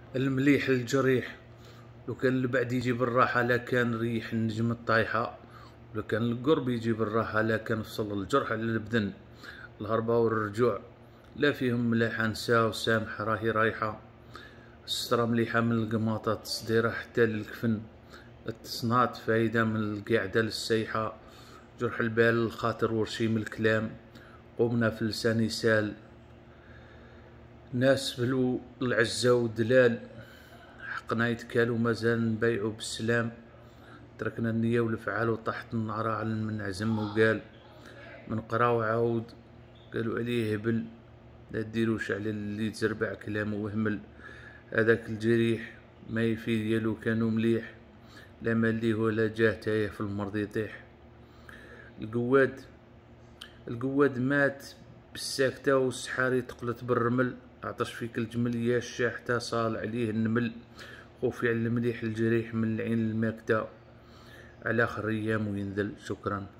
المليح للجريح. لو كان البعد يجي بالراحة لا كان ريح النجم الطايحة، لو كان القرب يجي بالراحة لا كان فصل الجرح على البدن. الهربة والرجوع لا فيهم ملاحة، نساء وسامحة راهي رايحة. السترة مليحة من القماطة، تصديرة حتى للكفن. التصنات فايدة من القعدة للسيحة. جرح البال الخاطر ورشيم الكلام، قومنا في لسان يسال. ناس بلو العزة والدلال، حقنا يتكالوا مازال نبيعوا بالسلام. تركنا النية والفعال وطاحت النار على المنعزم وقال من قرا وعاود. قالوا عليه هبل، لا ديروش على اللي تزربع كلامه وهمل. هذاك الجريح ما يفيد يالو كانوا مليح، لا ماليه ولا جاه تايه في المرض يطيح. القواد مات بالساكتة والسحاري تقلت بالرمل. عطش فيك الجمل يا الشاحتة صال عليه النمل. خوفي على المليح الجريح من العين الماكدة، على آخر أيام وينذل. شكرا.